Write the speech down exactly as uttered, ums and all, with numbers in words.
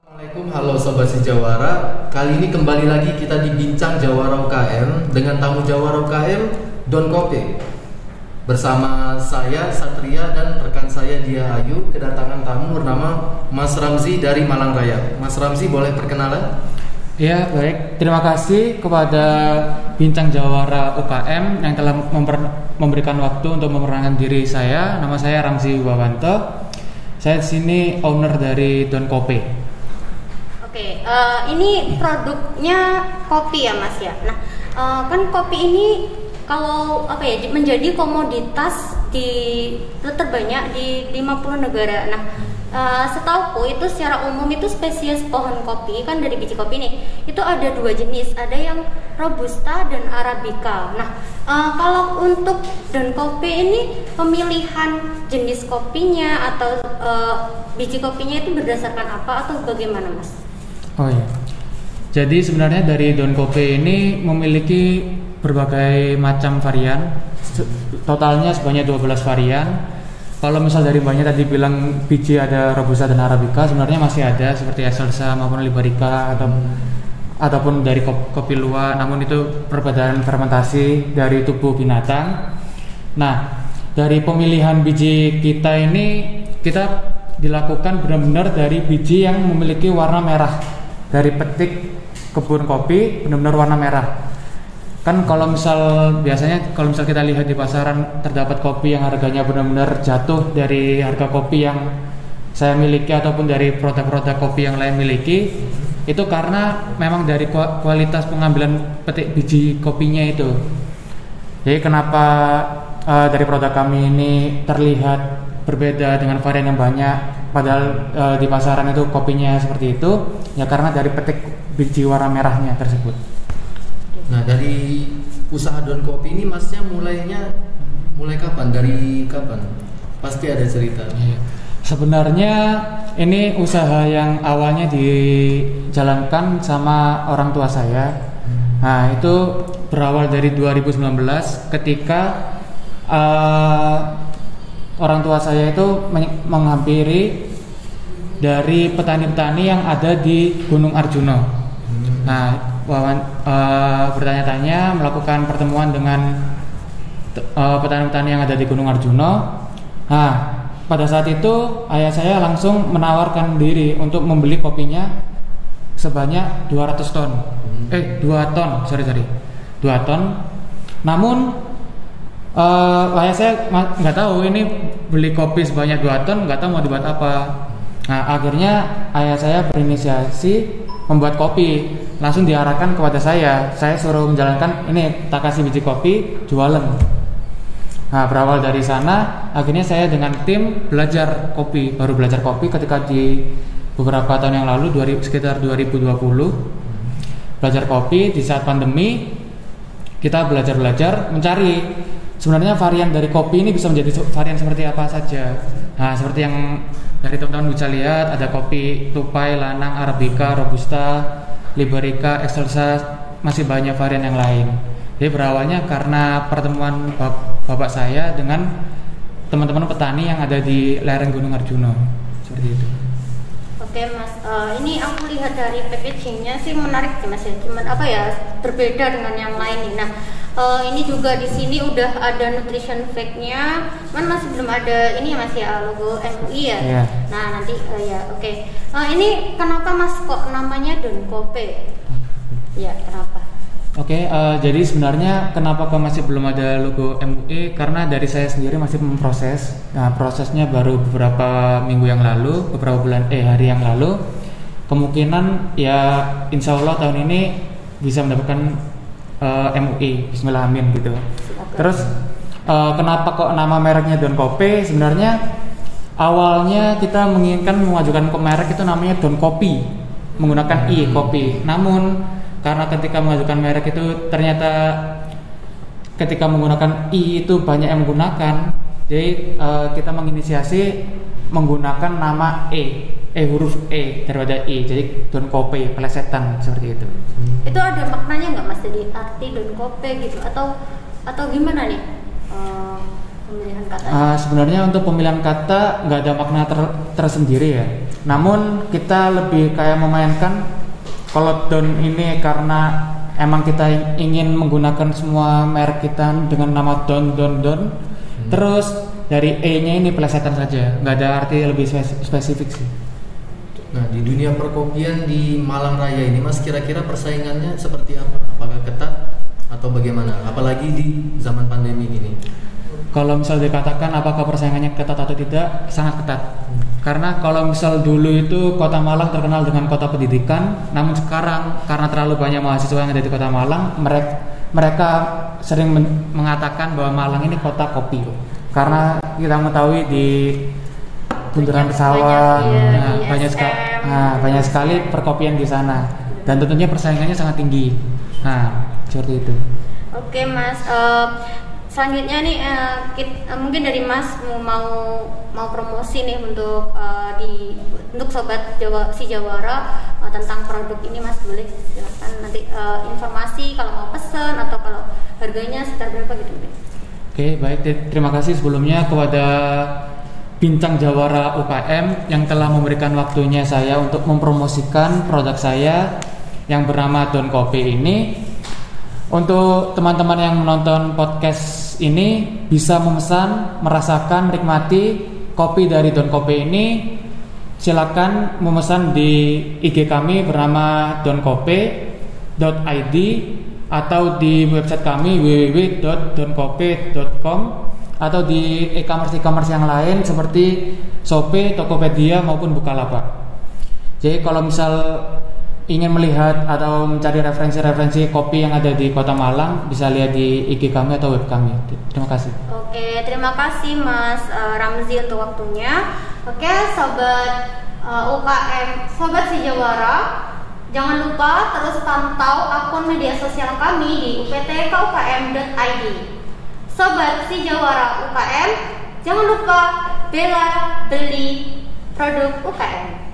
Assalamualaikum, halo Sobat Sejawara. Kali ini kembali lagi kita di Bincang Jawara U K M dengan tamu Jawara U K M, Don Kope. Bersama saya Satria dan rekan saya Dia Ayu kedatangan tamu bernama Mas Ramzi dari Malang Raya. Mas Ramzi boleh perkenalan? Ya, baik. Terima kasih kepada Bincang Jawara U K M yang telah memper- memberikan waktu untuk memperkenalkan diri saya. Nama saya Ramzi Wawanto. Saya di sini owner dari Don Kope. Oke, uh, ini produknya kopi ya Mas ya. Nah, uh, kan kopi ini kalau apa ya menjadi komoditas di terbanyak di lima puluh negara. Nah, uh, setauku itu secara umum itu spesies pohon kopi kan dari biji kopi nih. Itu ada dua jenis, ada yang robusta dan arabica. Nah, uh, kalau untuk Don Kope ini pemilihan jenis kopinya atau uh, biji kopinya itu berdasarkan apa atau bagaimana Mas? Oh iya. Jadi sebenarnya dari Don Kope ini memiliki berbagai macam varian. Totalnya sebanyak dua belas varian. Kalau misal dari banyak tadi bilang biji ada robusta dan arabica, sebenarnya masih ada seperti excelsa maupun liberica atau ataupun dari kopi luwak, namun itu perbedaan fermentasi dari tubuh binatang. Nah, dari pemilihan biji kita ini kita dilakukan benar-benar dari biji yang memiliki warna merah. Dari petik kebun kopi benar-benar warna merah. Kan kalau misal biasanya kalau misal kita lihat di pasaran terdapat kopi yang harganya benar-benar jatuh dari harga kopi yang saya miliki ataupun dari produk-produk kopi yang lain miliki, itu karena memang dari kualitas pengambilan petik biji kopinya itu. Jadi kenapa uh, dari produk kami ini terlihat berbeda dengan varian yang banyak, padahal uh, di pasaran itu kopinya seperti itu, ya karena dari petik biji warna merahnya tersebut. Nah, dari usaha Don Kopi ini masnya mulainya mulai kapan? Dari kapan? Pasti ada cerita. Iya. Sebenarnya ini usaha yang awalnya dijalankan sama orang tua saya. Nah, itu berawal dari dua ribu sembilan belas ketika uh, orang tua saya itu menghampiri dari petani-petani yang ada di Gunung Arjuna. Nah, wawan, uh, bertanya-tanya, melakukan pertemuan dengan uh, petani-petani yang ada di Gunung Arjuna. Nah, pada saat itu ayah saya langsung menawarkan diri untuk membeli kopinya sebanyak dua ratus ton. Eh, dua ton, sorry sorry, dua ton. Namun Uh, ayah saya nggak tahu ini beli kopi sebanyak dua ton, nggak tahu mau dibuat apa. Nah, akhirnya ayah saya berinisiasi membuat kopi, langsung diarahkan kepada saya. Saya suruh menjalankan ini, tak kasih biji kopi, jualan. Nah, berawal dari sana, akhirnya saya dengan tim belajar kopi, baru belajar kopi ketika di beberapa tahun yang lalu, sekitar dua ribu dua puluh, belajar kopi di saat pandemi. Kita belajar-belajar mencari sebenarnya varian dari kopi ini bisa menjadi varian seperti apa saja. Nah, seperti yang dari teman-teman bisa lihat, ada kopi tupai, lanang, arabica, robusta, liberica, excelsa, masih banyak varian yang lain. Jadi berawalnya karena pertemuan bapak saya dengan teman-teman petani yang ada di lereng Gunung Arjuna, seperti itu. Oke Mas, uh, ini aku lihat dari packagingnya sih menarik sih Mas ya. Cuman apa ya, berbeda dengan yang lain nih. Nah, uh, ini juga di sini udah ada nutrition fact-nya, cuman masih belum ada ini ya Mas ya, logo M U I ya. Yeah. Nah nanti uh, ya oke. Okay. Uh, ini kenapa Mas kok namanya Don Kope? Ya kenapa? Oke, okay, uh, jadi sebenarnya kenapa kok masih belum ada logo M U I? Karena dari saya sendiri masih memproses. Nah, prosesnya baru beberapa minggu yang lalu, beberapa bulan eh hari yang lalu. Kemungkinan ya insya Allah tahun ini bisa mendapatkan uh, M U I. Bismillah amin gitu. Terus uh, kenapa kok nama mereknya Don Kope? Sebenarnya awalnya kita menginginkan mengajukan ke merek itu namanya Don Kopi, menggunakan I kopi. Namun karena ketika mengajukan merek itu ternyata ketika menggunakan I itu banyak yang menggunakan, jadi uh, kita menginisiasi menggunakan nama E, E huruf E daripada I, jadi Don Kope, pelesetan seperti itu. Itu ada maknanya nggak Mas, jadi arti Don Kope gitu atau atau gimana nih? Uh, pemilihan kata? Uh, sebenarnya untuk pemilihan kata nggak ada makna ter- tersendiri ya. Namun kita lebih kayak memainkan kalau don ini karena emang kita ingin menggunakan semua merek kita dengan nama don don don. Hmm. Terus dari E-nya ini pelesetan saja, nggak ada arti lebih spesifik sih. Nah, di dunia perkopian di Malang Raya ini Mas, kira-kira persaingannya seperti apa? Apakah ketat atau bagaimana? Apalagi di zaman pandemi ini. Kalau misal dikatakan apakah persaingannya ketat atau tidak, sangat ketat. Hmm. Karena kalau misal dulu itu Kota Malang terkenal dengan kota pendidikan, namun sekarang karena terlalu banyak mahasiswa yang ada di Kota Malang, mereka mereka sering men- mengatakan bahwa Malang ini kota kopi. Karena kita mengetahui di bundaran pesawat, banyak, nah, iya, banyak sekali, nah, banyak sekali perkopian di sana, dan tentunya persaingannya sangat tinggi. Nah, seperti itu. Oke Mas, uh, selanjutnya nih uh, kita, uh, mungkin dari Mas mau mau promosi nih untuk uh, di untuk sobat Jawa si Jawara uh, tentang produk ini Mas, boleh silakan nanti uh, informasi kalau mau pesen atau kalau harganya sekitar berapa gitu. Oke, baik, terima kasih sebelumnya kepada Bincang Jawara U K M yang telah memberikan waktunya saya untuk mempromosikan produk saya yang bernama Don Kopi ini. Untuk teman-teman yang menonton podcast ini bisa memesan, merasakan, menikmati kopi dari Don Kopi ini. Silakan memesan di I G kami bernama donkopi dot i d atau di website kami w w w dot donkopi dot com atau di e-commerce e-commerce yang lain seperti Shopee, Tokopedia maupun Bukalapak. Jadi kalau misal ingin melihat atau mencari referensi-referensi kopi yang ada di Kota Malang, bisa lihat di I G kami atau web kami. Terima kasih. Oke, terima kasih Mas uh, Ramzi untuk waktunya. Oke, sobat uh, U K M, sobat si Jawara, jangan lupa terus pantau akun media sosial kami di u p t k u k m dot i d. Sobat si Jawara U K M, jangan lupa bela beli produk U K M.